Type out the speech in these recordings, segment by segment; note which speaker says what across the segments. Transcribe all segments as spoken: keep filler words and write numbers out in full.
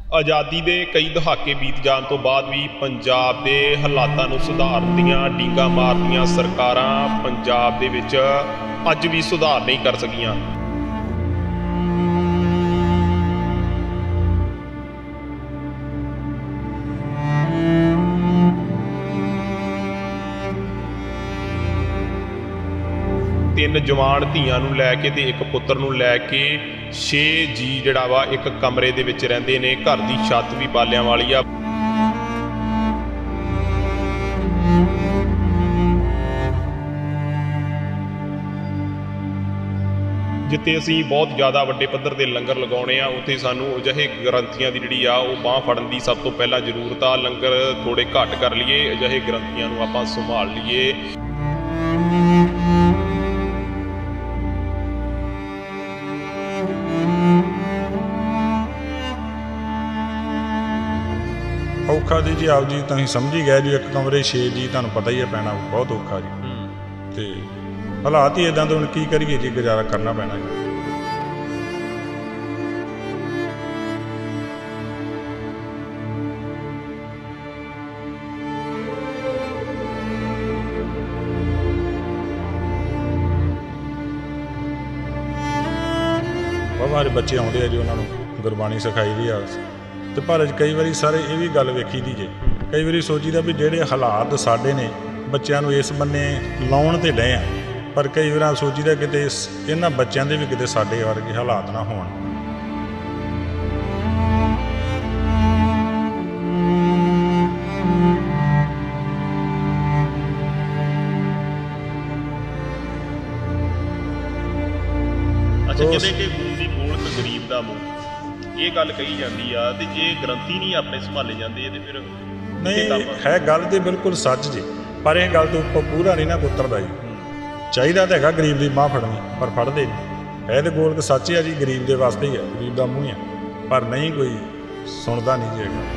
Speaker 1: ਆਜ਼ਾਦੀ ਦੇ ਕਈ ਦਹਾਕੇ ਬੀਤ ਜਾਣ ਤੋਂ ਬਾਅਦ ਵੀ ਪੰਜਾਬ ਦੇ ਹਾਲਾਤਾਂ ਨੂੰ ਸੁਧਾਰਨ ਦੀਆਂ ਡੀਂਗਾਂ ਮਾਰਦੀਆਂ ਸਰਕਾਰਾਂ ਪੰਜਾਬ ਦੇ ਵਿੱਚ ਅੱਜ ਵੀ ਸੁਧਾਰ ਨਹੀਂ ਕਰ ਸਕੀਆਂ। ਤਿੰਨ ਜਵਾਨ ਧੀਆਂ ਨੂੰ ਲੈ ਕੇ ਤੇ ਇੱਕ ਪੁੱਤਰ ਨੂੰ ਲੈ ਕੇ ਛੇ ਜੀ ਜਿਹੜਾ ਵਾ ਇੱਕ ਕਮਰੇ ਦੇ ਵਿੱਚ ਰਹਿੰਦੇ ਨੇ। ਘਰ ਦੀ ਛੱਤ ਵੀ ਬਾਲਿਆਂ ਵਾਲੀ ਆ। ਜਿੱਥੇ ਅਸੀਂ ਬਹੁਤ ਜ਼ਿਆਦਾ ਵੱਡੇ ਪੱਧਰ ਦੇ ਲੰਗਰ ਲਗਾਉਣੇ ਆ, ਉੱਥੇ ਸਾਨੂੰ ਅਜਿਹੇ ਗ੍ਰੰਥੀਆਂ ਦੀ ਜਿਹੜੀ ਆ ਉਹ ਬਾਂਹ ਫੜਨ ਦੀ ਸਭ ਤੋਂ ਪਹਿਲਾਂ ਜ਼ਰੂਰਤ ਆ। ਲੰਗਰ ਥੋੜੇ ਘੱਟ ਕਰ ਲਈਏ, ਅਜਿਹੇ ਗ੍ਰੰਥੀਆਂ ਨੂੰ ਆਪਾਂ ਸੰਭਾਲ ਲਈਏ।
Speaker 2: ਔਖਾ ਦੀ ਜੀ ਆਪ ਜੀ ਤੁਸੀਂ ਸਮਝੀ ਗਏ ਜੀ, ਇੱਕ ਕਮਰੇ ਛੇ ਜੀ ਤੁਹਾਨੂੰ ਪਤਾ ਹੀ ਹੈ ਪੈਣਾ ਬਹੁਤ ਔਖਾ ਜੀ। ਤੇ ਹਾਲਾਤ ਹੀ ਇਦਾਂ ਦੇ, ਹੁਣ ਕੀ ਕਰੀਏ ਜੀ, ਗੁਜ਼ਾਰਾ ਕਰਨਾ ਪੈਣਾ ਜੀ। ਬਹੁਤ ਸਾਰੇ ਬੱਚੇ ਆਉਂਦੇ ਆ ਜੀ, ਉਹਨਾਂ ਨੂੰ ਗੁਰਬਾਣੀ ਸਿਖਾਈ ਦੀ ਆ। ਤੇ ਪਰ ਕਈ ਵਾਰੀ ਸਾਰੇ ਇਹ ਵੀ ਗੱਲ ਵੇਖੀ ਦੀ ਜੇ, ਕਈ ਵਾਰੀ ਸੋਚੀਦਾ ਵੀ ਜਿਹੜੇ ਹਾਲਾਤ ਸਾਡੇ ਨੇ ਬੱਚਿਆਂ ਨੂੰ ਇਸ ਬੰਨੇ ਲਾਉਣ ਤੇ ਡਏ ਆ, ਪਰ ਕਈ ਵਾਰ ਸੋਚੀਦਾ ਕਿਤੇ ਇਹਨਾਂ ਬੱਚਿਆਂ ਦੇ ਵੀ ਕਿਤੇ ਸਾਡੇ ਵਰਗੇ ਹਾਲਾਤ ਨਾ ਹੋਣ।
Speaker 1: ਅੱਛਾ, ਕਿਤੇ ਕਿ ਮੂੰਹ ਦੀ ਗੋਲਕ ਗਰੀਬ ਦਾ ਮੂੰਹ, ਇਹ ਗੱਲ ਕਹੀ ਜਾਂਦੀ ਆ। ਤੇ ਜੇ ਗ੍ਰੰਥੀ ਨਹੀਂ ਆਪਣੇ ਸੰਭਾਲੇ ਜਾਂਦੇ ਤੇ ਫਿਰ
Speaker 2: ਨਹੀਂ ਹੈ ਗੱਲ ਤੇ ਬਿਲਕੁਲ ਸੱਚ ਜੀ, ਪਰ ਇਹ ਗੱਲ ਤੋਂ ਉੱਪਰ ਪੂਰਾ ਨਹੀਂ ਨਾ ਉਤਰਦਾ ਜੀ। ਚਾਹੀਦਾ ਤਾਂ ਹੈਗਾ ਗਰੀਬ ਦੀ ਬਾਂਹ ਫੜਨੀ, ਪਰ ਫੜਦੇ ਨਹੀਂ। ਹੈ ਤੇ ਗੋਲਕ ਸੱਚ ਆ ਜੀ, ਗਰੀਬ ਦੇ ਵਾਸਤੇ ਹੀ ਆ, ਗਰੀਬ ਦਾ ਮੂੰਹ ਆ, ਪਰ ਨਹੀਂ ਕੋਈ ਸੁਣਦਾ ਨਹੀਂ ਜੀ ਹੈਗਾ।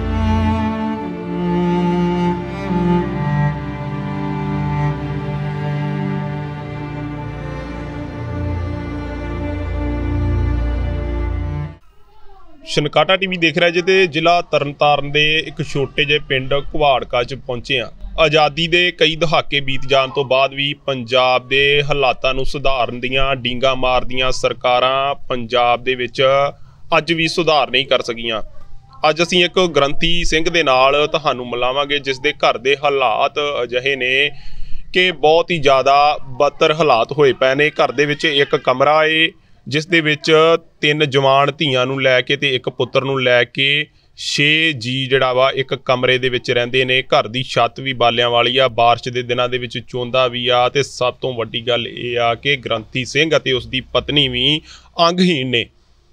Speaker 1: ਸ਼ਨਕਾਟਾ ਟੀਵੀ ਦੇਖ ਰਿਹਾ ਜੇ ਤੇ ਜ਼ਿਲ੍ਹਾ ਤਰਨਤਾਰਨ ਦੇ ਇੱਕ ਛੋਟੇ ਜਿਹੇ ਪਿੰਡ ਘਵਾੜਕਾ 'ਚ ਪਹੁੰਚੇ ਹਾਂ। ਆਜ਼ਾਦੀ ਦੇ ਕਈ ਦਹਾਕੇ ਬੀਤ ਜਾਣ ਤੋਂ ਬਾਅਦ ਵੀ ਪੰਜਾਬ ਦੇ ਹਾਲਾਤਾਂ ਨੂੰ ਸੁਧਾਰਨ ਦੀਆਂ ਡੀਂਗਾਂ ਮਾਰਦੀਆਂ ਸਰਕਾਰਾਂ ਪੰਜਾਬ ਦੇ ਵਿੱਚ ਅੱਜ ਵੀ ਸੁਧਾਰ ਨਹੀਂ ਕਰ ਸਕੀਆਂ। ਅੱਜ ਅਸੀਂ ਇੱਕ ਗ੍ਰੰਥੀ ਸਿੰਘ ਦੇ ਨਾਲ ਤੁਹਾਨੂੰ ਮਿਲਾਵਾਂਗੇ, ਜਿਸ ਦੇ ਘਰ ਦੇ ਹਾਲਾਤ ਅਜਿਹੇ ਨੇ ਕਿ ਬਹੁਤ ਹੀ ਜ਼ਿਆਦਾ ਬਦਤਰ ਹਾਲਾਤ ਹੋਏ ਪਏ ਨੇ। ਘਰ ਦੇ ਵਿੱਚ ਇੱਕ ਕਮਰਾ ਏ, ਜਿਸ ਦੇ ਵਿੱਚ ਤਿੰਨ ਜਵਾਨ ਧੀਆਂ ਨੂੰ ਲੈ ਕੇ ਤੇ ਇੱਕ ਪੁੱਤਰ ਨੂੰ ਲੈ ਕੇ ਛੇ ਜੀ ਜਿਹੜਾ ਵਾ ਇੱਕ ਕਮਰੇ ਦੇ ਵਿੱਚ ਰਹਿੰਦੇ ਨੇ। ਘਰ ਦੀ ਛੱਤ ਵੀ ਬਾਲਿਆਂ ਵਾਲੀ ਆ, ਬਾਰਿਸ਼ ਦੇ ਦਿਨਾਂ ਦੇ ਵਿੱਚ ਚੋਂਦਾ ਵੀ ਆ। ਤੇ ਸਭ ਤੋਂ ਵੱਡੀ ਗੱਲ ਇਹ ਆ ਕਿ ਗ੍ਰੰਥੀ ਸਿੰਘ ਅਤੇ ਉਸ ਦੀ ਪਤਨੀ ਵੀ ਅੰਗਹੀਣ ਨੇ।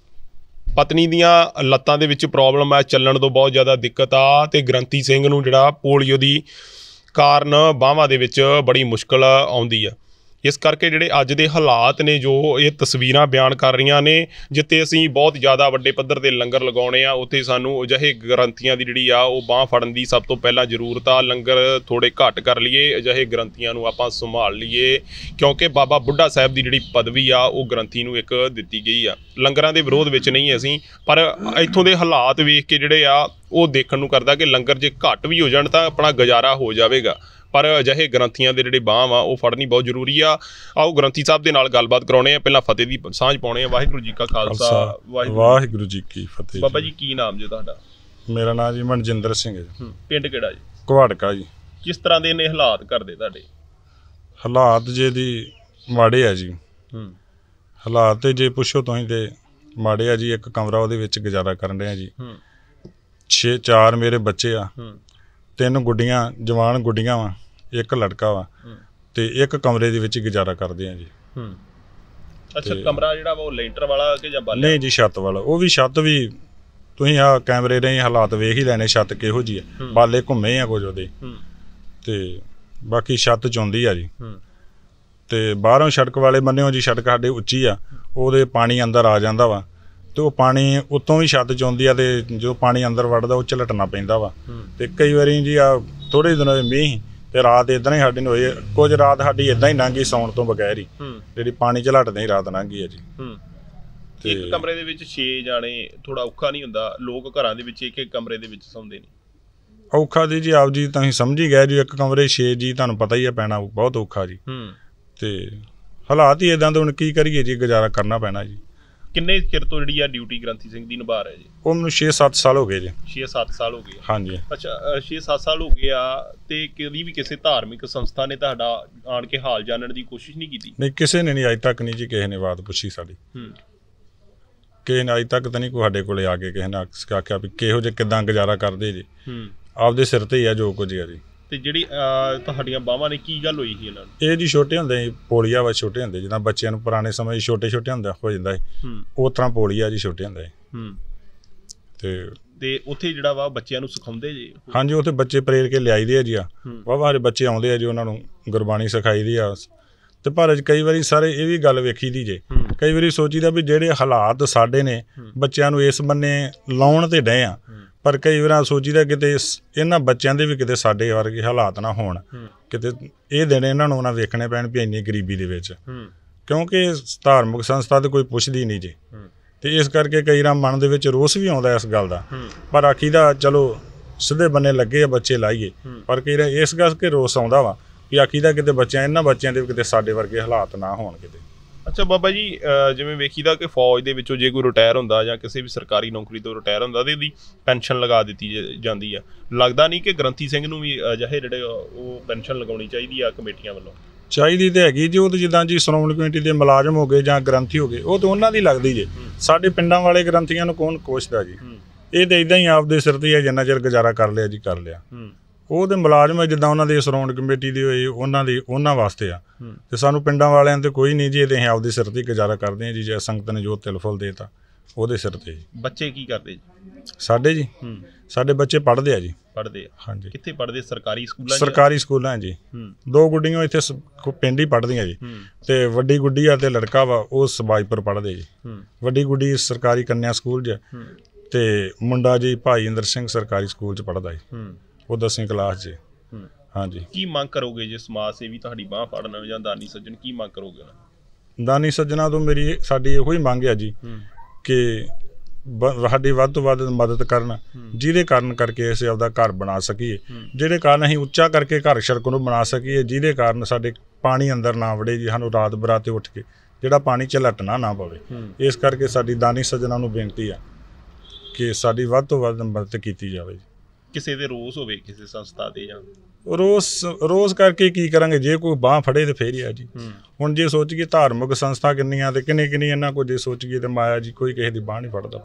Speaker 1: ਪਤਨੀ ਦੀਆਂ ਲੱਤਾਂ ਦੇ ਵਿੱਚ ਪ੍ਰੋਬਲਮ ਆ, ਚੱਲਣ ਤੋਂ ਬਹੁਤ ਜ਼ਿਆਦਾ ਦਿੱਕਤ ਆ। ਤੇ ਗ੍ਰੰਥੀ ਸਿੰਘ ਨੂੰ ਜਿਹੜਾ ਪੋਲੀਓ ਦੀ ਕਾਰਨ ਬਾਹਾਂ ਦੇ ਵਿੱਚ ਬੜੀ ਮੁਸ਼ਕਲ ਆਉਂਦੀ ਆ। ਇਸ ਕਰਕੇ ਜਿਹੜੇ ਅੱਜ ਦੇ ਹਾਲਾਤ ਨੇ, ਜੋ ਇਹ ਤਸਵੀਰਾਂ ਬਿਆਨ ਕਰ ਰਹੀਆਂ ਨੇ, ਜਿੱਥੇ ਅਸੀਂ ਬਹੁਤ ਜ਼ਿਆਦਾ ਵੱਡੇ ਪੱਧਰ ਦੇ ਲੰਗਰ ਲਗਾਉਣੇ ਆ, ਉੱਥੇ ਸਾਨੂੰ ਅਜਿਹੇ ਗ੍ਰੰਥੀਆਂ ਦੀ ਜਿਹੜੀ ਆ ਉਹ ਬਾਂਹ ਫੜਨ ਦੀ ਸਭ ਤੋਂ ਪਹਿਲਾਂ ਜ਼ਰੂਰਤ ਆ। ਲੰਗਰ ਥੋੜੇ ਘੱਟ ਕਰ ਲਈਏ, ਅਜਿਹੇ ਗ੍ਰੰਥੀਆਂ ਨੂੰ ਆਪਾਂ ਸੰਭਾਲ ਲਈਏ, ਕਿਉਂਕਿ ਬਾਬਾ ਬੁੱਢਾ ਸਾਹਿਬ ਦੀ ਜਿਹੜੀ ਪਦਵੀ ਆ ਉਹ ਗ੍ਰੰਥੀ ਨੂੰ ਇੱਕ ਦਿੱਤੀ ਗਈ ਆ। ਲੰਗਰਾਂ ਦੇ ਵਿਰੋਧ ਵਿੱਚ ਨਹੀਂ ਅਸੀਂ, ਪਰ ਇੱਥੋਂ ਦੇ ਹਾਲਾਤ ਵੇਖ ਕੇ ਜਿਹੜੇ ਆ ਉਹ ਦੇਖਣ ਨੂੰ ਕਰਦਾ ਕਿ ਲੰਗਰ ਜੇ ਘੱਟ ਵੀ ਹੋ ਜਾਣ ਤਾਂ ਆਪਣਾ ਗੁਜ਼ਾਰਾ ਹੋ ਜਾਵੇਗਾ, ਪਰ ਅਜਿਹੇ ਗ੍ਰੰਥੀਆਂ ਦੇ ਜਿਹੜੇ ਬਾਂਹ ਵਾ ਉਹ ਫੜਨੀ ਬਹੁਤ ਜ਼ਰੂਰੀ ਆ। ਆਓ ਗ੍ਰੰਥੀ ਸਾਹਿਬ ਦੇ ਨਾਲ ਗੱਲਬਾਤ ਕਰਾਉਣੇ ਆ। ਪਹਿਲਾਂ ਫਤਿਹ ਦੀ ਸਾਂਝ ਪਾਉਣੇ ਆ। ਵਾਹਿਗੁਰੂ ਜੀ ਕਾ ਖਾਲਸਾ,
Speaker 2: ਵਾਹਿਗੁਰੂ ਜੀ ਕੀ ਫਤਿਹ।
Speaker 1: ਬਾਬਾ ਜੀ ਕੀ ਨਾਮ ਜੀ ਤੁਹਾਡਾ?
Speaker 2: ਮੇਰਾ ਨਾਮ ਜੀ ਮਨਜਿੰਦਰ ਸਿੰਘ ਹੈ ਜੀ।
Speaker 1: ਪਿੰਡ ਕਿਹੜਾ ਜੀ?
Speaker 2: ਘਵਾੜਕਾ ਜੀ।
Speaker 1: ਕਿਸ ਤਰ੍ਹਾਂ ਦੇ ਨੇ ਹਾਲਾਤ ਕਰਦੇ ਤੁਹਾਡੇ?
Speaker 2: ਹਾਲਾਤ ਜੇ ਦੀ ਮਾੜੇ ਆ ਜੀ। ਹਾਲਾਤ ਤੇ ਜੇ ਪੁੱਛੋ ਤੁਸੀਂ ਤੇ ਮਾੜੇ ਆ ਜੀ। ਇੱਕ ਕਮਰਾ ਉਹਦੇ ਵਿੱਚ ਗੁਜ਼ਾਰਾ ਕਰਨ ਰਿਹਾ ਜੀ। ਛੇ ਚਾਰ ਮੇਰੇ ਬੱਚੇ ਆ, ਤਿੰਨ ਗੁੱਡੀਆਂ ਜਵਾਨ ਗੁੱਡੀਆਂ ਵਾ, ਇੱਕ ਲੜਕਾ ਵਾ, ਤੇ ਇੱਕ ਕਮਰੇ ਦੇ ਵਿੱਚ ਗੁਜ਼ਾਰਾ ਕਰਦੇ ਆ ਜੀ।
Speaker 1: ਅੱਛਾ, ਕਮਰਾ ਜਿਹੜਾ ਵਾ ਉਹ ਲੈਂਟਰ ਵਾਲਾ ਕਿ ਜਾਂ ਬਾਲੇ? ਨਹੀਂ
Speaker 2: ਜੀ, ਛੱਤ ਵਾਲਾ। ਉਹ ਵੀ ਛੱਤ ਵੀ ਤੁਸੀਂ ਆ ਕੈਮਰੇ ਰਾਹੀਂ ਹਾਲਾਤ ਵੇਖ ਹੀ ਲੈਣੇ, ਛੱਤ ਕਿਹੋ ਜਿਹੀ ਆ। ਬਾਲੇ ਘੁੰਮੇ ਆ ਕੁਝ ਉਹਦੇ, ਤੇ ਬਾਕੀ ਛੱਤ ਚੌਂਦੀ ਆ ਜੀ। ਤੇ ਬਾਹਰੋਂ ਸੜਕ ਵਾਲੇ ਬੰਨਿਓ ਜੀ, ਸੜਕ ਸਾਡੇ ਉੱਚੀ ਆ, ਉਹਦੇ ਪਾਣੀ ਅੰਦਰ ਆ ਜਾਂਦਾ ਵਾ, ਤੇ ਉਹ ਪਾਣੀ ਉੱਤੋਂ ਵੀ ਛੱਤ ਚੌਂਦੀ ਆ, ਤੇ ਜੋ ਪਾਣੀ ਅੰਦਰ ਵੜਦਾ ਉਹ ਝਲਟਣਾ ਪੈਂਦਾ ਵਾ। ਤੇ ਕਈ ਵਾਰੀ ਜੀ ਆ ਥੋੜੇ ਦਿਨ ਹੋਏ ਮੀਂਹ, ਤੇ ਰਾਤ ਇਦਾਂ ਹੀ ਸਾਡੇ ਨੂੰ ਹੋਈ, ਕੁਝ ਰਾਤ ਸਾਡੀ ਇਦਾਂ ਹੀ ਲੰਘ ਗਈ ਸੌਣ ਤੋਂ ਬਗੈਰ ਹੀ, ਜਿਹੜੀ ਪਾਣੀ ਝਲਟਦੇ ਹੀ ਰਾਤ ਲੰਘ ਗਈ ਆ ਜੀ।
Speaker 1: ਇੱਕ ਕਮਰੇ ਦੇ ਵਿੱਚ ਛੇ ਜਾਣੇ ਥੋੜਾ ਔਖਾ ਨਹੀਂ ਹੁੰਦਾ? ਲੋਕ ਘਰਾਂ ਦੇ ਵਿੱਚ ਇੱਕ ਇੱਕ ਕਮਰੇ ਦੇ ਵਿੱਚ ਸੌਂਦੇ ਨੇ।
Speaker 2: ਔਖਾ ਦੀ ਜੀ ਆਪ ਜੀ ਤੁਸੀਂ ਸਮਝ ਹੀ ਗਏ ਜੀ, ਇੱਕ ਕਮਰੇ ਛੇ ਜੀ ਤੁਹਾਨੂੰ ਪਤਾ ਹੀ ਹੈ ਪੈਣਾ ਬਹੁਤ ਔਖਾ ਜੀ। ਤੇ ਹਾਲਾਤ ਹੀ ਇਦਾਂ ਦੇ, ਹੁਣ ਕੀ ਕਰੀਏ ਜੀ, ਗੁਜ਼ਾਰਾ ਕਰਨਾ ਪੈਣਾ ਜੀ।
Speaker 1: ਕਿੰਨੇ ਚਿਰ ਤੋਂ ਜਿਹੜੀ ਆ ਡਿਊਟੀ ਗ੍ਰੰਥੀ ਸਿੰਘ ਦੀ ਨਿਭਾ ਰਿਹਾ ਜੀ?
Speaker 2: ਉਹ ਮੈਨੂੰ ਛੇ ਸੱਤ ਸਾਲ ਹੋ ਗਏ ਜੀ।
Speaker 1: ਛੇ ਸੱਤ ਸਾਲ ਹੋ ਗਏ?
Speaker 2: ਹਾਂਜੀ।
Speaker 1: ਅੱਛਾ, ਛੇ ਸੱਤ ਸਾਲ ਹੋ ਗਏ ਆ ਤੇ ਕਦੀ ਵੀ ਕਿਸੇ ਧਾਰਮਿਕ ਸੰਸਥਾ ਨੇ ਤੁਹਾਡਾ ਆਣ ਕੇ ਹਾਲ ਜਾਣਨ ਦੀ ਕੋਸ਼ਿਸ਼ ਨਹੀਂ ਕੀਤੀ?
Speaker 2: ਨਹੀਂ, ਕਿਸੇ ਨੇ ਨਹੀਂ ਅੱਜ ਤੱਕ ਨਹੀਂ ਜੀ, ਕਿਸੇ ਨੇ ਬਾਤ ਪੁੱਛੀ ਸਾਡੀ। ਕਿਸੇ ਨੇ ਅੱਜ ਤੱਕ ਤਾਂ ਨਹੀਂ ਸਾਡੇ ਕੋਲੇ ਆ ਕੇ ਕਿਸੇ ਨੇ ਆਖਿਆ ਵੀ ਕਿਹੋ ਜਿਹੇ ਕਿੱਦਾਂ ਗੁਜ਼ਾਰਾ ਕਰਦੇ ਜੀ। ਆਪਦੇ ਸਿਰ ਤੇ ਹੀ ਆ ਜੋ ਕੁਝ ਆ ਜੀ। ਤੇ ਜਿਹੜੀ ਤੁਹਾਡੀਆਂ ਬਾਹਾਂ ਨੇ ਕੀ ਗੱਲ ਹੋਈ ਸੀ ਇਹਨਾਂ ਨੂੰ? ਇਹ ਜੀ ਛੋਟੇ ਹੁੰਦੇ ਪੋਲੀਆ ਵਾ, ਛੋਟੇ ਹੁੰਦੇ ਜਿੱਦਾਂ ਬੱਚਿਆਂ ਨੂੰ ਪੁਰਾਣੇ ਸਮੇਂ ਛੋਟੇ ਛੋਟੇ ਹੁੰਦਾ ਹੋ ਜਾਂਦਾ ਸੀ, ਉਸ ਤਰ੍ਹਾਂ ਪੋਲੀਆ ਜੀ ਛੋਟੇ ਹੁੰਦਾ ਸੀ। ਤੇ ਤੇ ਉੱਥੇ ਜਿਹੜਾ ਵਾ ਬੱਚਿਆਂ ਨੂੰ ਸਿਖਾਉਂਦੇ ਜੀ? ਹਾਂਜੀ, ਉੱਥੇ ਬੱਚੇ ਪ੍ਰੇਰ ਕੇ ਲਿਆਈਦੇ ਆ ਜੀ। ਆ ਵਾਹ ਸਾਰੇ ਬੱਚੇ ਆਉਂਦੇ ਆ ਜੀ, ਉਹਨਾਂ ਨੂੰ ਗੁਰਬਾਣੀ ਸਿਖਾਈ ਦੀ ਆ। ਤੇ ਪਰ ਕਈ ਵਾਰੀ ਸਾਰੇ ਇਹ ਵੀ ਗੱਲ ਵੇਖੀ ਦੀ ਜੇ, ਕਈ ਵਾਰੀ ਸੋਚੀਦਾ ਵੀ ਜਿਹੜੇ ਹਾਲਾਤ ਸਾਡੇ ਨੇ ਬੱਚਿਆਂ ਨੂੰ ਇਸ ਬੰਨੇ ਲਾਉਣ ਤੇ ਡਏ ਆ, ਪਰ ਕਈ ਵਾਰ ਸੋਚੀਦਾ ਕਿਤੇ ਇਹਨਾਂ ਬੱਚਿਆਂ ਦੇ ਵੀ ਕਿਤੇ ਸਾਡੇ ਵਰਗੇ ਹਾਲਾਤ ਨਾ ਹੋਣ, ਕਿਤੇ ਇਹ ਦਿਨ ਇਹਨਾਂ ਨੂੰ ਨਾ ਵੇਖਣੇ ਪੈਣ ਵੀ ਇੰਨੀ ਗਰੀਬੀ ਦੇ ਵਿੱਚ, ਕਿਉਂਕਿ ਧਾਰਮਿਕ ਸੰਸਥਾ ਤੇ ਕੋਈ ਪੁੱਛਦੀ ਨਹੀਂ ਜੀ। ਤੇ ਇਸ ਕਰਕੇ ਕਈ ਵਾਰ ਮਨ ਦੇ ਵਿੱਚ ਰੋਸ ਵੀ ਆਉਂਦਾ ਇਸ ਗੱਲ ਦਾ, ਪਰ ਆਖੀਦਾ ਚਲੋ ਸਿੱਧੇ ਬੰਨੇ ਲੱਗੇ ਆ ਬੱਚੇ ਲਾਈਏ, ਪਰ ਕਈ ਵਾਰ ਇਸ ਕਰਕੇ ਰੋਸ ਆਉਂਦਾ ਵਾ ਵੀ ਆਖੀਦਾ ਕਿਤੇ ਬੱਚਿਆਂ ਇਹਨਾਂ ਬੱਚਿਆਂ ਦੇ ਵੀ ਕਿਤੇ ਸਾਡੇ ਵਰਗੇ ਹਾਲਾਤ ਨਾ ਹੋਣ ਕਿਤੇ। ਅੱਛਾ ਬਾਬਾ ਜੀ, ਜਿਵੇਂ ਵੇਖੀਦਾ ਕਿ ਫੌਜ ਦੇ ਵਿੱਚੋਂ ਜੇ ਕੋਈ ਰਿਟਾਇਰ ਹੁੰਦਾ ਜਾਂ ਕਿਸੇ ਵੀ ਸਰਕਾਰੀ ਨੌਕਰੀ ਤੋਂ ਰਿਟਾਇਰ ਹੁੰਦਾ ਤੇ ਇਹਦੀ ਪੈਨਸ਼ਨ ਲਗਾ ਦਿੱਤੀ ਜਾਂਦੀ ਆ, ਲੱਗਦਾ ਨਹੀਂ ਕਿ ਗ੍ਰੰਥੀ ਸਿੰਘ ਨੂੰ ਵੀ ਅਜਿਹੇ ਜਿਹੜੇ ਉਹ ਪੈਨਸ਼ਨ ਲਗਾਉਣੀ ਚਾਹੀਦੀ ਆ ਕਮੇਟੀਆਂ ਵੱਲੋਂ? ਚਾਹੀਦੀ ਤੇ ਹੈਗੀ ਜੀ, ਉਹ ਤਾਂ ਜਿੱਦਾਂ ਜੀ ਸ਼੍ਰੋਮਣੀ ਕਮੇਟੀ ਦੇ ਮੁਲਾਜ਼ਮ ਹੋ ਗਏ ਜਾਂ ਗ੍ਰੰਥੀ ਹੋ ਗਏ, ਉਹ ਤਾਂ ਉਹਨਾਂ ਦੀ ਲੱਗਦੀ ਜੇ। ਸਾਡੇ ਪਿੰਡਾਂ ਵਾਲੇ ਗ੍ਰੰਥੀਆਂ ਨੂੰ ਕੌਣ ਕੋਸ਼ਦਾ ਜੀ? ਇਹ ਤਾਂ ਇੱਦਾਂ ਹੀ ਆਪਦੇ ਸਿਰ ਤੇ ਜਿੰਨਾ ਚਿਰ ਗੁਜ਼ਾਰਾ ਕਰ ਲਿਆ ਜੀ ਕਰ ਲਿਆ। ਉਹ ਤੇ ਮੁਲਾਜ਼ਮ ਜਿੱਦਾਂ ਉਹਨਾਂ ਦੇ ਸ਼੍ਰੋਮਣੀ ਕਮੇਟੀ ਦੇ ਹੋਏ ਉਹਨਾਂ ਦੀ ਉਹਨਾਂ ਵਾਸਤੇ ਆ, ਤੇ ਸਾਨੂੰ ਪਿੰਡਾਂ ਵਾਲਿਆਂ ਤੇ ਕੋਈ ਨਹੀਂ ਜੀ, ਇਹ ਤੇ ਅਸੀਂ ਆਪਦੇ ਸਿਰ ਤੇ ਗੁਜ਼ਾਰਾ ਕਰਦੇ ਹਾਂ ਜੀ। ਜੇ ਸੰਗਤ ਨੇ ਜੋ ਤਿਲ ਫੁੱਲ ਦੇਤਾ ਉਹਦੇ ਸਿਰ ਤੇ। ਬੱਚੇ ਕੀ ਕਰਦੇ ਜੀ ਸਾਡੇ? ਜੀ ਸਾਡੇ ਬੱਚੇ ਪੜ੍ਹਦੇ ਆ ਜੀ। ਪੜ੍ਹਦੇ ਆ? ਹਾਂਜੀ। ਕਿੱਥੇ ਪੜ੍ਹਦੇ? ਸਰਕਾਰੀ ਸਕੂਲਾਂ? ਸਰਕਾਰੀ ਸਕੂਲਾਂ ਜੀ। ਦੋ ਗੁੱਡੀਆਂ ਇੱਥੇ ਪਿੰਡ ਹੀ ਪੜ੍ਹਦੀਆਂ ਜੀ, ਤੇ ਵੱਡੀ ਗੁੱਡੀ ਆ ਤੇ ਲੜਕਾ ਵਾ ਉਹ ਸਬਾਜਪੁਰ ਪੜ੍ਹਦੇ ਜੀ। ਵੱਡੀ ਗੁੱਡੀ ਸਰਕਾਰੀ ਕੰਨਿਆ ਸਕੂਲ 'ਚ, ਤੇ ਮੁੰਡਾ ਜੀ ਭਾਈ ਇੰਦਰ ਸਿੰਘ ਸਰਕਾਰੀ ਸਕੂਲ 'ਚ ਪੜ੍ਹਦਾ ਜੀ, ਉਹ ਦਸਵੀਂ ਕਲਾਸ 'ਚ। ਹਾਂਜੀ। ਕੀ ਮੰਗ ਕਰੋਗੇ ਜੇ ਸਮਾਜ ਸੇਵੀ ਤੁਹਾਡੀ ਬਾਂਹ ਫੜਨ ਜਾਂ ਦਾਨੀ ਸੱਜਣ, ਕੀ ਮੰਗ ਕਰੋਗੇ? ਦਾਨੀ ਸੱਜਣਾ ਤੋਂ ਮੇਰੀ ਸਾਡੀ ਇਹੋ ਹੀ ਮੰਗ ਆ ਜੀ ਕਿ ਸਾਡੀ ਵੱਧ ਤੋਂ ਵੱਧ ਮਦਦ ਕਰਨ, ਜਿਹਦੇ ਕਾਰਨ ਕਰਕੇ ਅਸੀਂ ਆਪਦਾ ਘਰ ਬਣਾ ਸਕੀਏ, ਜਿਹੜੇ ਕਾਰਨ ਅਸੀਂ ਉੱਚਾ ਕਰਕੇ ਘਰ ਸੜਕ ਨੂੰ ਬਣਾ ਸਕੀਏ, ਜਿਹਦੇ ਕਾਰਨ ਸਾਡੇ ਪਾਣੀ ਅੰਦਰ ਨਾ ਵੜੇ ਜੀ, ਸਾਨੂੰ ਰਾਤ ਬਰਾਤੇ ਉੱਠ ਕੇ ਜਿਹੜਾ ਪਾਣੀ ਝਲਟਣਾ ਨਾ ਪਵੇ। ਇਸ ਕਰਕੇ ਸਾਡੀ ਦਾਨੀ ਸੱਜਣਾ ਨੂੰ ਬੇਨਤੀ ਆ ਕਿ ਸਾਡੀ ਵੱਧ ਤੋਂ ਵੱਧ ਮਦਦ ਕੀਤੀ ਜਾਵੇ ਜੀ। ਕਿਸੇ ਦੇ ਰੋਸ ਹੋਵੇ ਕਿਸੇ ਸੰਸਥਾ ਦੇ ਜਾਂ ਰੋਸ ਰੋਸ ਕਰਕੇ ਕੀ ਕਰਾਂਗੇ? ਜੇ ਕੋਈ ਬਾਂਹ ਫੜੇ ਤੇ ਫੇਰ ਹੀ ਆ ਜੀ। ਹੁਣ ਜੇ ਸੋਚੀਏ ਧਾਰਮਿਕ ਸੰਸਥਾ ਕਿੰਨੀਆਂ ਤੇ ਕਿੰਨੀ ਕਿੰਨੀ ਇਹਨਾਂ ਕੋਲ ਜੇ ਸੋਚੀਏ ਤੇ ਮਾਇਆ ਜੀ ਕੋਈ ਕਿਸੇ ਦੀ ਬਾਂਹ ਨਹੀਂ ਫੜਦਾ।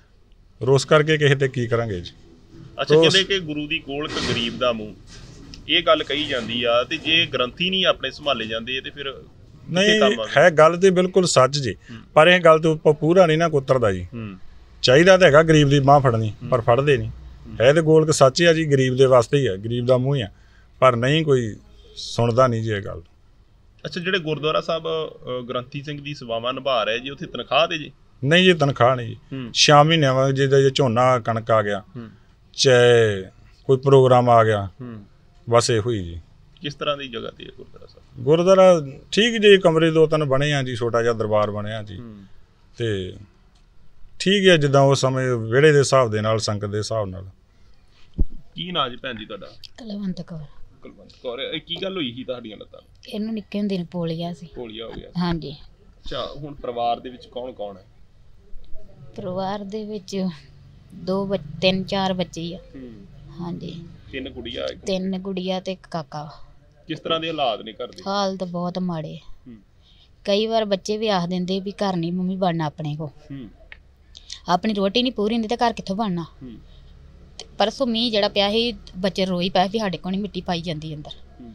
Speaker 2: ਰੋਸ ਕਰਕੇ ਕਿਸੇ ਤੇ ਕੀ ਕਰਾਂਗੇ ਜੀ? ਅੱਛਾ, ਕਹਿੰਦੇ ਕਿ ਗੁਰੂ ਦੀ ਗੋਲਕ ਗਰੀਬ ਦਾ ਮੂੰਹ, ਇਹ ਗੱਲ ਕਹੀ ਜਾਂਦੀ ਆ, ਤੇ ਜੇ ਗ੍ਰੰਥੀ ਨਹੀਂ ਆਪਣੇ ਸੰਭਾਲੇ ਜਾਂਦੇ ਤੇ ਫਿਰ ਨਹੀਂ ਹੈ। ਗੱਲ ਤੇ ਬਿਲਕੁਲ ਸੱਚ ਜੀ, ਪਰ ਇਹ ਗੱਲ ਤੇ ਪੂਰਾ ਨਹੀਂ ਨਾ ਉਤਰਦਾ ਜੀ। ਚਾਹੀਦਾ ਤਾਂ ਹੈਗਾ ਗਰੀਬ ਦੀ ਬਾਂਹ ਫੜਨੀ, ਪਰ ਫੜਦੇ ਨਹੀਂ। ਹੈ ਤੇ ਗੋਲਕ ਸੱਚ ਆ ਜੀ, ਗਰੀਬ ਦੇ ਵਾਸਤੇ ਹੀ ਆ, ਗਰੀਬ ਦਾ ਮੂੰਹ ਹੀ ਆ, ਪਰ ਨਹੀਂ ਕੋਈ ਸੁਣਦਾ ਨਹੀਂ ਜੀ ਇਹ ਗੱਲ। ਅੱਛਾ, ਜਿਹੜੇ ਗੁਰਦੁਆਰਾ ਸਾਹਿਬ ਗ੍ਰੰਥੀ ਸਿੰਘ ਦੀ ਸੇਵਾਵਾਂ ਨਿਭਾ ਰਹੇ ਜੀ, ਉੱਥੇ ਤਨਖਾਹ ਦੇ ਜੀ? ਨਹੀਂ ਜੀ, ਤਨਖਾਹ ਨਹੀਂ ਜੀ। ਛੇ ਮਹੀਨਿਆਂ ਬਾਅਦ ਜਿੱਦਾਂ ਜੇ ਝੋਨਾ ਕਣਕ ਆ ਗਿਆ, ਚਾਹੇ ਕੋਈ ਪ੍ਰੋਗਰਾਮ ਆ ਗਿਆ, ਬਸ ਇਹੋ ਹੀ ਜੀ। ਕਿਸ ਤਰ੍ਹਾਂ ਦੀ ਜਗ੍ਹਾ ਤੇ ਹੈ ਗੁਰਦੁਆਰਾ ਸਾਹਿਬ? ਗੁਰਦੁਆਰਾ ਠੀਕ ਜੀ, ਕਮਰੇ ਦੋ ਤਿੰਨ ਬਣੇ ਆ ਜੀ, ਛੋਟਾ ਜਿਹਾ ਦਰਬਾਰ ਬਣਿਆ ਜੀ, ਤੇ ਠੀਕ ਹੈ ਜਿੱਦਾਂ ਉਸ ਸਮੇਂ ਵਿਹੜੇ ਦੇ ਹਿਸਾਬ ਦੇ ਨਾਲ, ਸੰਗਤ ਦੇ ਹਿਸਾਬ ਨਾਲ। ਕੀ ਨਾਂ ਜੀ ਭੈਣ ਜੀ ਤੁਹਾਡਾ? ਕੁਲਵੰਤ ਕੌਰ। ਕੁਲਵੰਤ ਕੌਰ, ਇਹ ਕੀ ਗੱਲ ਹੋਈ ਸੀ ਤੁਹਾਡੀਆਂ ਲੱਤਾਂ ਨੂੰ? ਇਹਨੂੰ ਨਿੱਕੇ ਹੁੰਦੇ ਨੂੰ ਪੋਲੀਆ ਸੀ। ਪੋਲੀਆ ਹੋ ਗਿਆ? ਹਾਂਜੀ। ਅੱਛਾ, ਹੁਣ ਪਰਿਵਾਰ ਦੇ ਵਿੱਚ ਕੌਣ ਕੌਣ ਹੈ? ਪਰਿਵਾਰ ਦੇ ਵਿੱਚ ਦੋ ਤਿੰਨ ਚਾਰ ਬੱਚੇ ਹੀ ਆ। ਹਾਂਜੀ। ਤਿੰਨ ਗੁੜੀਆ? ਤਿੰਨ ਗੁੜੀਆ ਤੇ ਇੱਕ ਕਾਕਾ। ਕਿਸ ਤਰ੍ਹਾਂ ਦੇ ਹਾਲਾਤ ਨੇ ਘਰ ਦੇ? ਹਾਲਤ ਬਹੁਤ ਮਾੜੇ। ਕਈ ਵਾਰ ਬੱਚੇ ਵੀ ਆਖ ਦਿੰਦੇ ਵੀ ਘਰ ਨਹੀਂ ਮੰਮੀ ਬਣਨਾ ਆਪਣੇ ਕੋ, ਆਪਣੀ ਰੋਟੀ ਨਹੀਂ ਪੂਰੀ ਹੁੰਦੀ ਤਾਂ ਘਰ ਕਿੱਥੋਂ ਬਣਨਾ। ਪਰਸੋਂ ਮੀਂਹ ਜਿਹੜਾ ਪਿਆ ਸੀ, ਬੱਚੇ ਰੋਈ ਪਏ ਵੀ ਸਾਡੇ ਕੋਲ ਨਹੀਂ ਮਿੱਟੀ ਪਾਈ ਜਾਂਦੀ ਅੰਦਰ,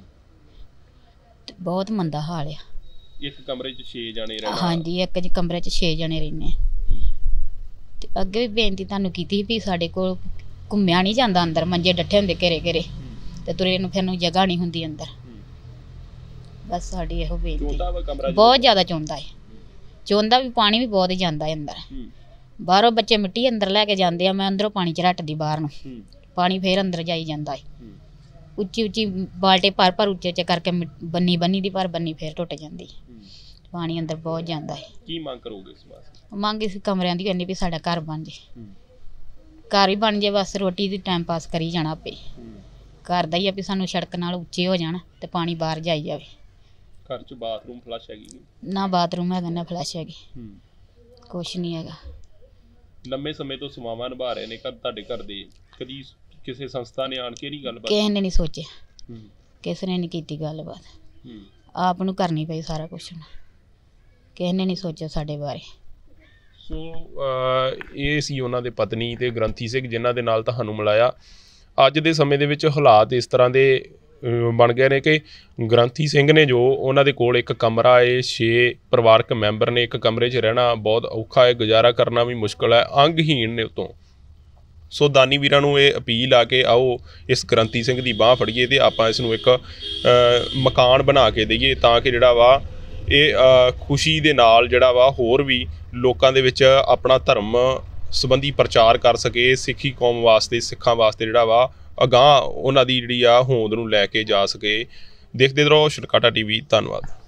Speaker 2: ਬਹੁਤ ਮੰਦਾ ਹਾਲ ਆ। ਇੱਕ ਕਮਰੇ 'ਚ ਛੇ ਜਣੇ ਰਹਿਣਾ? ਹਾਂਜੀ, ਇੱਕ ਕਮਰੇ 'ਚ ਛੇ ਜਣੇ ਰਹਿੰਦੇ। ਤੇ ਅੱਗੇ ਵੀ ਬੇਨਤੀ ਤੁਹਾਨੂੰ ਕੀਤੀ ਵੀ ਸਾਡੇ ਕੋਲ ਘੁੰਮਿਆ ਨਹੀਂ ਜਾਂਦਾ ਅੰਦਰ, ਮੰਜੇ ਡੱਠੇ ਹੁੰਦੇ ਘੇਰੇ ਘੇਰੇ, ਤੇ ਤੁਰੇ ਨੂੰ ਫਿਰ ਨੂੰ ਜਗ੍ਹਾ ਨਹੀਂ ਹੁੰਦੀ ਅੰਦਰ। ਬਸ ਸਾਡੀ ਇਹੋ ਬੇਨਤੀ। ਬਹੁਤ ਜ਼ਿਆਦਾ ਚੋਂਦਾ ਹੈ, ਚੋਂਦਾ ਵੀ, ਪਾਣੀ ਵੀ ਬਹੁਤ ਜਾਂਦਾ ਹੈ ਅੰਦਰ। ਬਾਹਰੋਂ ਬੱਚੇ ਮਿੱਟੀ ਅੰਦਰ ਲੈ ਕੇ ਜਾਂਦੇ ਆ, ਮੈਂ ਅੰਦਰੋਂ ਪਾਣੀ 'ਚ ਰੱਟਦੀ ਬਾਹਰ ਨੂੰ, ਪਾਣੀ ਫੇਰ ਅੰਦਰ ਜਾਈ ਜਾਂਦਾ ਹੈ। ਉੱਚੀ ਉੱਚੀ ਬਾਲਟੇ ਭਰ ਭਰ ਉੱਚੇ ਉੱਚੇ ਕਰਕੇ ਬੰਨੀ ਬੰਨੀ ਦੀ, ਪਰ ਬੰਨੀ ਫੇਰ ਟੁੱਟ ਜਾਂਦੀ।
Speaker 3: ਪਾਣੀ ਅੰਦਰ ਬਹੁਤ ਜਾਂਦਾ ਹੈ।
Speaker 1: ਕੀ ਮੰਗ ਕਰੋਗੇ ਇਸ ਵਾਸਤੇ?
Speaker 3: ਮੰਗ ਇਸ ਕਮਰਿਆਂ ਦੀ ਕਰਨੀ ਵੀ ਸਾਡਾ ਘਰ ਬਣ ਜੇ, ਘਰ ਹੀ ਬਣ ਜੇ ਬਸ, ਰੋਟੀ ਦੀ ਟਾਈਮ ਪਾਸ ਕਰੀ ਜਾਣਾ ਆਪੇ। ਘਰ ਦਾ ਹੀ ਆ ਵੀ ਸਾਨੂੰ ਸੜਕ ਨਾਲ ਉੱਚੇ ਹੋ ਜਾਣ ਤੇ ਪਾਣੀ ਬਾਹਰ ਜਾਈ ਜਾਵੇ।
Speaker 1: ਘਰ 'ਚ ਬਾਥਰੂਮ ਫਲਸ਼ ਹੈਗੀ?
Speaker 3: ਨਾ ਬਾਥਰੂਮ ਹੈਗਾ ਨਾ ਫਲਸ਼ ਹੈਗੀ, ਕੁਛ ਨਹੀਂ ਹੈਗਾ।
Speaker 1: ਲੰਮੇ ਸਮੇਂ ਤੋਂ ਸੇਵਾਵਾਂ ਨਿਭਾ ਰਹੇ ਨੇ ਘਰ ਤੁਹਾਡੇ ਘਰ ਦੇ, ਕਦੀ ਕਿਸੇ ਸੰਸਥਾ ਨੇ ਆਣ ਕੇ ਨਹੀਂ ਗੱਲਬਾਤ?
Speaker 3: ਕਿਸੇ ਨੇ ਨਹੀਂ ਸੋਚਿਆ, ਕਿਸੇ ਨੇ ਨਹੀਂ ਕੀਤੀ ਗੱਲਬਾਤ, ਆਪ ਨੂੰ ਕਰਨੀ ਪਈ ਸਾਰਾ ਕੁਛ, ਕਿਸੇ ਨੇ ਨਹੀਂ ਸੋਚਿਆ ਸਾਡੇ ਬਾਰੇ।
Speaker 1: ਸੋ ਇਹ ਸੀ ਉਹਨਾਂ ਦੇ ਪਤਨੀ ਤੇ ਗ੍ਰੰਥੀ ਸਿੰਘ ਜਿਨ੍ਹਾਂ ਦੇ ਨਾਲ ਤੁਹਾਨੂੰ ਮਿਲਾਇਆ। ਅੱਜ ਦੇ ਸਮੇਂ ਦੇ ਵਿੱਚ ਹਾਲਾਤ ਇਸ ਤਰ੍ਹਾਂ ਦੇ ਬਣ ਗਏ ਨੇ ਕਿ ਗ੍ਰੰਥੀ ਸਿੰਘ ਨੇ ਜੋ ਉਹਨਾਂ ਦੇ ਕੋਲ ਇੱਕ ਕਮਰਾ ਹੈ, ਛੇ ਪਰਿਵਾਰਕ ਮੈਂਬਰ ਨੇ, ਇੱਕ ਕਮਰੇ 'ਚ ਰਹਿਣਾ ਬਹੁਤ ਔਖਾ ਹੈ, ਗੁਜ਼ਾਰਾ ਕਰਨਾ ਵੀ ਮੁਸ਼ਕਿਲ ਹੈ, ਅੰਗਹੀਣ ਨੇ ਉਤੋਂ। ਸੋ ਦਾਨੀ ਵੀਰਾਂ ਨੂੰ ਇਹ ਅਪੀਲ ਆ ਕਿ ਆਓ ਇਸ ਗ੍ਰੰਥੀ ਸਿੰਘ ਦੀ ਬਾਂਹ ਫੜੀਏ ਅਤੇ ਆਪਾਂ ਇਸ ਨੂੰ ਇੱਕ ਮਕਾਨ ਬਣਾ ਕੇ ਦਈਏ ਤਾਂ ਕਿ ਜਿਹੜਾ ਵਾ ਇਹ ਖੁਸ਼ੀ ਦੇ ਨਾਲ ਜਿਹੜਾ ਵਾ ਹੋਰ ਵੀ ਲੋਕਾਂ ਦੇ ਵਿੱਚ ਆਪਣਾ ਧਰਮ ਸੰਬੰਧੀ ਪ੍ਰਚਾਰ ਕਰ ਸਕੇ, ਸਿੱਖੀ ਕੌਮ ਵਾਸਤੇ, ਸਿੱਖਾਂ ਵਾਸਤੇ ਜਿਹੜਾ ਵਾ ਅਗਾਂਹ ਉਹਨਾਂ ਦੀ ਜਿਹੜੀ ਆ ਹੋਂਦ ਨੂੰ ਲੈ ਕੇ ਜਾ ਸਕੇ। ਦੇਖਦੇ ਰਹੋ ਸ਼ਨਕਾਟਾ ਟੀ ਵੀ। ਧੰਨਵਾਦ।